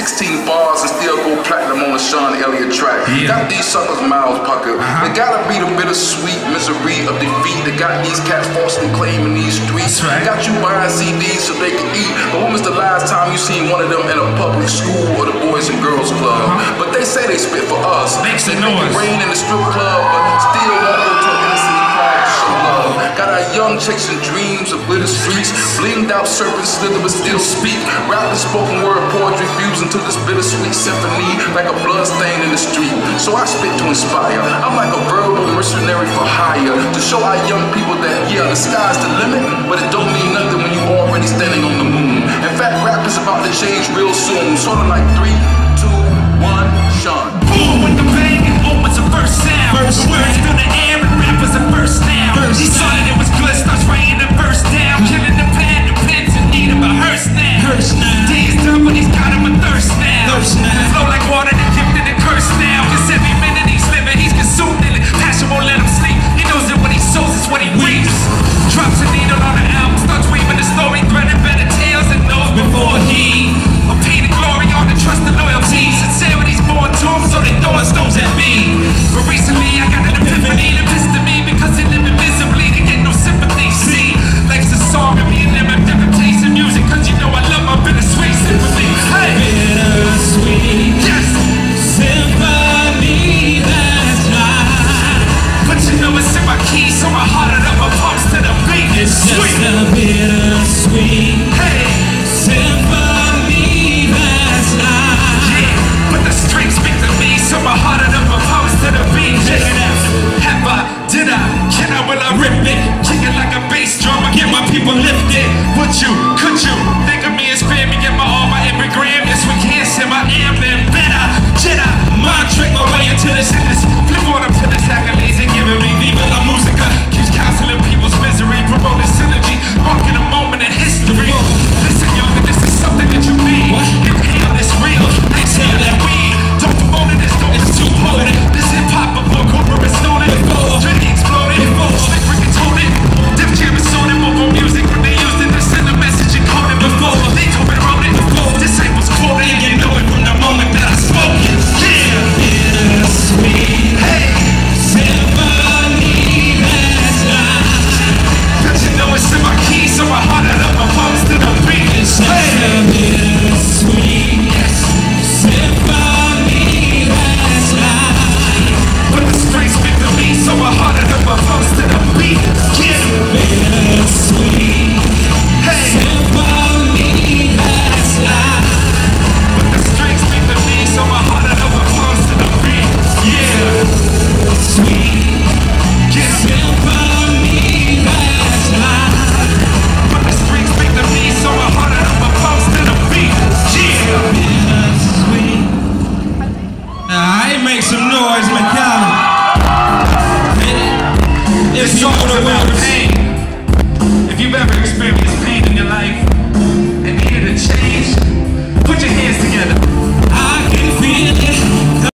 16 bars and still go platinum on a Shawn Elliot track. Got these suckers mouths puckered. They gotta be the bittersweet misery of defeat. They got these cats falsely claiming these streets. Got you buying CDs so they can eat. But when was the last time you seen one of them in a public school or the Boys and Girls Club? But they say they spit for us. Makes they the make noise. it rain in the strip club, but still won't go to an innocent crowd to show love. Got our young chasing dreams of glitter streets. Blinged out serpents slither but still speak. Rapping spoken word poetry fusing to this bittersweet symphony like a blood stain in the street. So I spit to inspire. I'm like a verbal mercenary for hire to show our young people that yeah, the sky's the limit, but it don't mean nothing when you already standing on the moon. In fact, rap is about to change real soon. Sort of like 3, 2, 1, Shawn. Boom with the bang and opens a first sound. The words fill the air and rap was a first now. He saw that it was good, starts writing the verse down. Killing the pad, the pens in need of a hearse now. Day is done, but he's got him a thirst now. Flow like water, the gifted and cursed now. Cause every minute he's living, he's consumed in it. Passion won't let him sleep. He knows that what he sows is what he reaps. Drops a needle on the album, starts weaving the story, threading better tales than those before he. A paid glory on the trust and loyalty. Sincerity's born to him, so they throwing stones at me. But recently I got an epiphany that pissed at me because they live invisibly to get no sympathy. See, life's a song and me and them have different tastes in music, cause you know I love my bittersweet sympathy. Hey! Bittersweet. Yes! Symphony that's live. But you know it's in my keys, so my heart it up a pumps to the beat. It's sweet. Just a bittersweet. Hey! Symphony that's live. Yeah, but the strings speak to me, so my heart it up a pumps to the beat. Check it out. Have I? Did I? Can I? Will I rip it? Kick it like a bass drum and get my people lifted. Would you? Could you? Think of me as family, get my all, my every gram. Yes, we can say I am then better. Jedi, mind trick my way into this industry. Flip on up to this accolades and giving me Viva la Musica. Keeps counseling people's misery, promoting synergy, marking a moment in history. Listen, young, this is something that you need. Inhale this real, exhale that weed. Don't promote it, it's dope, it's too potent. This hip hop before corporate stolen. Drinking exploded, slick freaking told it. Def Jam is sold it, mobile music when they used it to send a message and code it before. They told me wrote it, disciples quoted, and you know it from the moment that I spoke it. Yeah, bittersweet. Hey, symphony that's live. But you know it's in my keys, so I heart it up, my palms to the beat. It's bittersweet. Yes, symphony that's live. But the strings speak to me, so I heart it up, my palms to the beat. Yeah, bittersweet. Hey, symphony that's live. But the strings speak to me, so I heart it up, my palms to the beat. Yeah, sweet. Yeah, symphony that's live. But the strings speak to me, so I heart it up, my palms to the beat. Yeah, bittersweet. I make some noise, man.